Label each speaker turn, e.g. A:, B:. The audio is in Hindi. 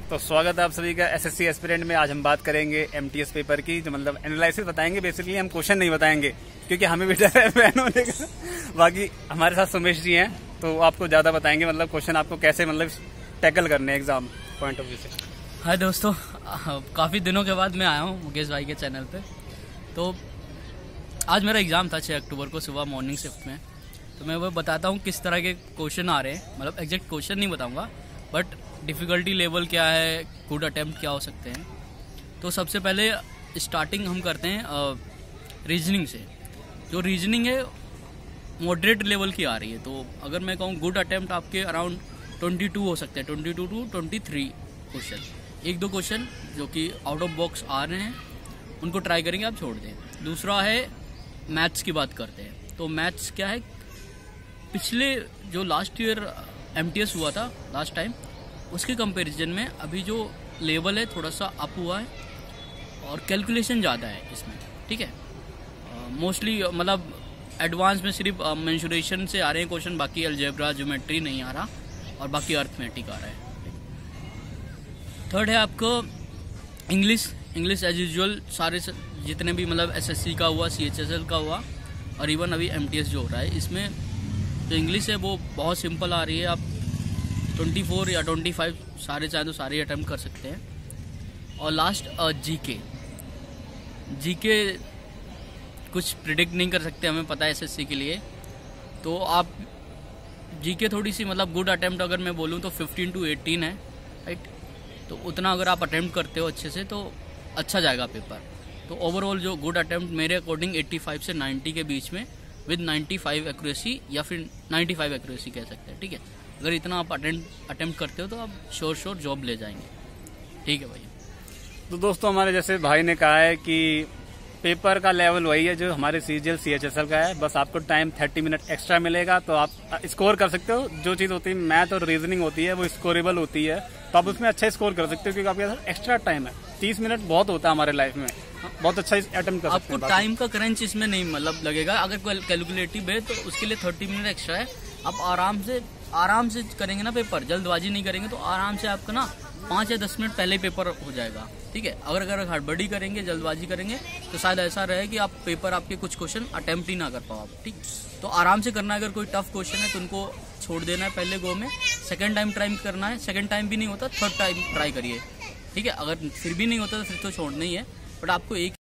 A: तो स्वागत है आप सभी का एसएससी एस्पिरेंट में। आज हम बात करेंगे एमटीएस पेपर की, जो मतलब एनालिसिस बताएंगे। बेसिकली हम क्वेश्चन नहीं बताएंगे क्योंकि हमें भी डर है बैन होने का। बाकी हमारे साथ सुमेश जी हैं तो आपको ज्यादा बताएंगे, मतलब क्वेश्चन आपको कैसे मतलब टैकल करने एग्जाम पॉइंट ऑफ व्यू से।
B: हाय दोस्तों, काफ़ी दिनों के बाद मैं आया हूँ मुकेश भाई के चैनल पे। तो आज मेरा एग्ज़ाम था 6 अक्टूबर को सुबह मॉर्निंग शिफ्ट में। तो मैं वो बताता हूँ किस तरह के क्वेश्चन आ रहे हैं। मतलब एग्जैक्ट क्वेश्चन नहीं बताऊँगा, बट डिफ़िकल्टी लेवल क्या है, गुड अटेम्प्ट क्या हो सकते हैं। तो सबसे पहले स्टार्टिंग हम करते हैं रीजनिंग से। जो रीजनिंग है मॉडरेट लेवल की आ रही है। तो अगर मैं कहूँ गुड अटेम्प्ट आपके अराउंड 22 हो सकते हैं, 22 to 23 क्वेश्चन। एक दो क्वेश्चन जो कि आउट ऑफ बॉक्स आ रहे हैं उनको ट्राई करेंगे, आप छोड़ दें। दूसरा है मैथ्स की बात करते हैं। तो मैथ्स क्या है, पिछले जो लास्ट ईयर एमटीएस हुआ था लास्ट टाइम, उसके कंपैरिजन में अभी जो लेवल है थोड़ा सा अप हुआ है और कैलकुलेशन ज़्यादा है इसमें। ठीक है, मोस्टली मतलब एडवांस में सिर्फ मेंसुरेशन से आ रहे हैं क्वेश्चन, बाकी अलजेब्रा ज्योमेट्री नहीं आ रहा और बाकी अर्थमेटिक आ रहा है। थर्ड है आपको इंग्लिश एज यूजुअल। सारे जितने भी मतलब एसएससी का हुआ, सीएचएसएल का हुआ और इवन अभी एमटीएस जो हो रहा है, इसमें जो इंग्लिश है वो बहुत सिंपल आ रही है। आप 24 या 25 सारे चाहे तो सारे अटैम्प्ट कर सकते हैं। और लास्ट जीके कुछ प्रिडिक्ट नहीं कर सकते, हमें पता है एसएससी के लिए। तो आप जीके थोड़ी सी मतलब गुड अटैम्प्ट अगर मैं बोलूँ तो 15 to 18 है, राइट। तो उतना अगर आप अटैम्प्ट करते हो अच्छे से तो अच्छा जाएगा पेपर। तो ओवरऑल जो गुड अटैम्प्ट मेरे अकॉर्डिंग 85 से 90 के बीच में विद 95 एक्यूरेसी या फिर 95 एक्यूरेसी कह सकते हैं। ठीक है, अगर इतना आप अटेम्प्ट करते हो तो आप श्योर जॉब ले जाएंगे। ठीक है भैया।
A: तो दोस्तों, हमारे जैसे भाई ने कहा है कि पेपर का लेवल वही है जो हमारे सीजीएल सीएचएसएल का है, बस आपको टाइम 30 मिनट एक्स्ट्रा मिलेगा तो आप स्कोर कर सकते हो। जो चीज होती है मैथ और रीजनिंग होती है वो स्कोरेबल होती है, तो आप उसमें अच्छा स्कोर कर सकते हो क्योंकि आपके पास एक्स्ट्रा टाइम है। 30 मिनट बहुत होता है हमारे लाइफ में, बहुत अच्छा अटेम्प्ट कर सकते हैं।
B: आपको टाइम का क्रंच इसमें नहीं मतलब लगेगा। अगर कैलकुलेटिव है तो उसके लिए 30 मिनट एक्स्ट्रा है। आप आराम से करेंगे ना पेपर, जल्दबाजी नहीं करेंगे तो आराम से आपका ना 5 या 10 मिनट पहले ही पेपर हो जाएगा। ठीक है, अगर हड़बड़ी करेंगे, जल्दबाजी करेंगे तो शायद ऐसा रहे कि आप पेपर आपके कुछ क्वेश्चन अटेम्प्ट ही ना कर पाओ आप। ठीक, तो आराम से करना है। अगर कोई टफ क्वेश्चन है तो उनको छोड़ देना है पहले गो में। सेकंड टाइम ट्राई करना है, सेकंड टाइम भी नहीं होता थर्ड टाइम ट्राई करिए। ठीक है, अगर फिर भी नहीं होता तो फिर तो छोड़ना ही है, बट आपको एक